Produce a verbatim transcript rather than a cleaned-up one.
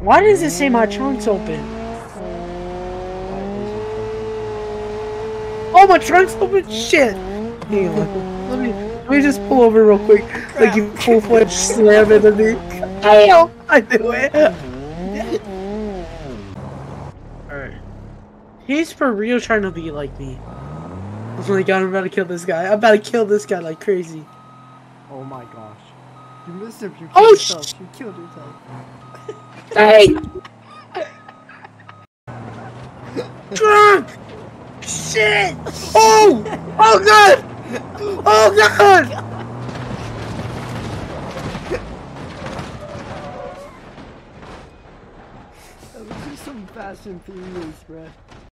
Why does it say my trunk's open? Oh, my trunk's open? Shit! Hang on. Let me, let me just pull over real quick. Like you full-fledged slam into me. Damn! I knew it! Alright. He's for real trying to be like me. Oh my god, I'm about to kill this guy. I'm about to kill this guy like crazy. Oh my gosh. You missed him. You killed Oh, yourself. You killed yourself. Hey! Drunk! Shit! Oh! Oh god! Oh god! That was just some Fast and Furious, bruh.